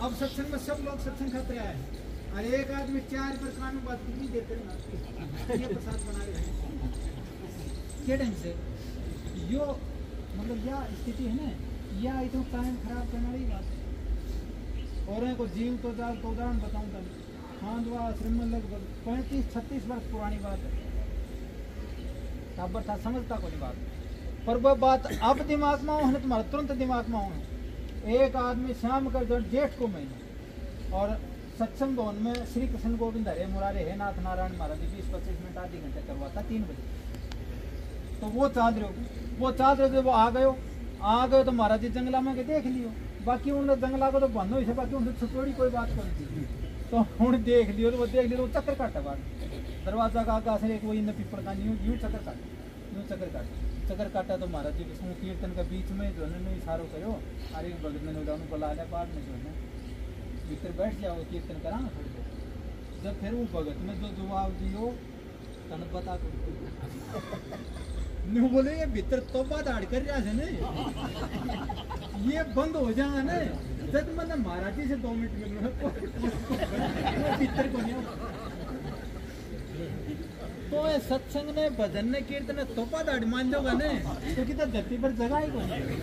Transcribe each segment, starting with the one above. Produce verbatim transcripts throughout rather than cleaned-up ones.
अब सत्संग में सब लोग सत्संग खाते आए, और एक आदमी चार पर कान में बात नहीं देते ना, ये प्रसाद बना रहे हैं क्या ढंग से यो, मतलब यह स्थिति है ना, यह इतना टाइम खराब करने वाली बात है। और को जीव तो जाल तो उदाहरण बताऊं तब खांडवा श्रीमन लगभग पैंतीस छत्तीस वर्ष पुरानी बात है, टाबर था समझता कोई बात, पर वह बात अब दिमाग में हो तुम्हारा तुरंत दिमाग में हो। एक आदमी शाम कर जो जेठ को महीने और सत्संग भवन में श्री कृष्ण गोविंद हरे मुरारे हे नाथ नारायण महाराज जी बीस पच्चीस मिनट आधे घंटे करवाता तीन बजे, तो वो चाह रहे हो वो चाह रहे हो वो आ गए आ गए तो महाराज जी जंगला में के देख लियो, बाकी उन्होंने जंगला को तो बंद हो, बाकी उनसे छुटोड़ी कोई बात कर दी, तो उन्होंने देख लियो तो वो देख लियो तो चक्कर काटा बात दरवाजा का आगा से एक वो इन पीपड़ का यूं यूं चक्कर काटा यूं चक्कर काटा चक्कर काटा तो महाराज जी विष्णु कीर्तन का बीच में जो है इशारो करो, अरे भगत ने उदाहरण बुला लिया बाद में जो है भीतर बैठ जाओ कीर्तन करा थोड़ी देर, जब फिर वो भगत में जो जवाब दियो तन पता कर नहीं बोले ये भीतर तो बात आड़ कर रहा है ना ये बंद हो जाएगा ना, जब मैंने महाराज जी से दो मिनट मिल रहा भीतर को नहीं तो सत्संग ने भजन ने कीर्तन ने तो बात आड़ मान जाओगा ना, क्योंकि तो धरती पर जगह ही को नहीं,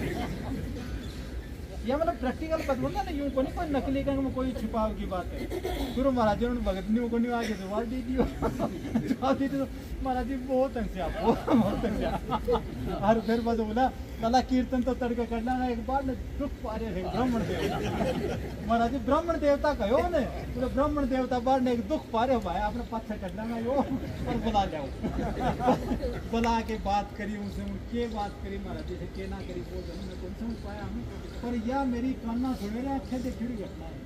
या मतलब प्रैक्टिकल बात बोलना ना, यूं को नहीं कोई नकली का कोई छिपाव की बात है। गुरु महाराज जी ने भगत नहीं को नहीं आगे जवाब दे दियो जवाब दे दियो महाराज जी बहुत हंसे आप बहुत हंसे और फिर बस बोला कला कीर्तन तो तड़के करना ना एक बार ने दुख पारे है ब्राह्मण देवता महाराज जी ब्राह्मण देवता कहो ने तो ब्राह्मण देवता बार ने एक दुख पारे भाई आपने पत्थर करना ना यो और बुला जाओ बुला के बात करी उनसे के बात करी महाराज जी से के ना करी बोल मैं कौन समझ पाया हूँ, पर यह मेरी कान्ना सुने ना अच्छे से खिड़ी घटना है।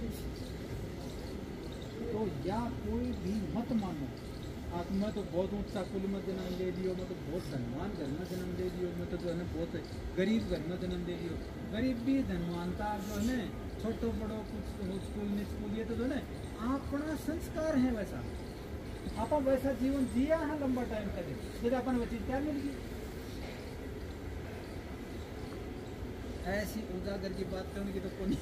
तो या कोई भी मत मानो आप मैं तो बहुत ऊंचा कुल में जन्म ले लियो, मैं तो बहुत धनवान घर में जन्म ले लियो, मैं तो जो है ना बहुत गरीब घर में जन्म ले लियो, गरीब भी धनवानता जो है ना छोटो बड़ो कुछ स्कूल में स्कूल ये तो जो है ना अपना संस्कार है, वैसा आप वैसा जीवन जिया है लंबा टाइम करे फिर अपन वो चीज क्या मिलेगी। ऐसी उजागर की बात करने की तो कोई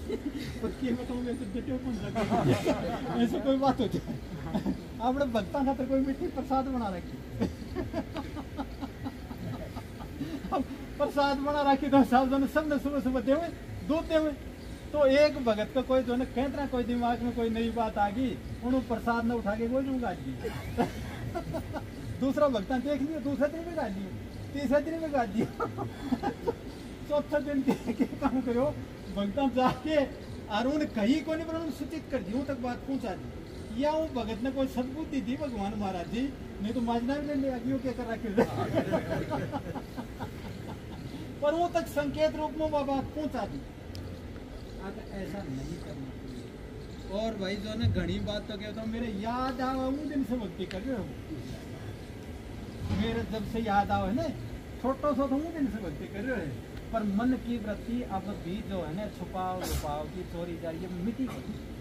ऐसी कोई बात हो जाए आपने भक्ता खातर कोई मिट्टी प्रसाद बना रखी प्रसाद बना रखी तो साहब सबने सुबह सुबह दे हुए दूध दे हुए, तो एक भगत का कोई जो है कहता कोई दिमाग में कोई नई बात आ गई उन्होंने प्रसाद न उठा के वो जो गाड़ दी दूसरा भक्ता देख लियो दूसरे दिन भी गाड़ दियो तीसरे दिन भी गाड़ दियो चौथा दिन के काम करो भगता जाके और उन कहीं को नहीं पर सूचित कर दी तक बात पहुंचा दी, या वो भगत ने कोई सद्बुद्धि दी भगवान महाराज जी नहीं तो माजना भी ले लिया क्या कर रखे पर वो तक संकेत रूप में वो बात पहुंचा दी। अगर ऐसा नहीं करना चाहिए, और भाई जो है घनी बात तो कहता हूँ मेरे याद आवा उन दिन से भक्ति कर रहे हो, मेरे जब से याद आवा है ना छोटो सो तो उन दिन से भक्ति कर रहे हो, पर मन की वृत्ति अब भी जो है ना छुपाव छुपाव की चोरी जारी मिट्टी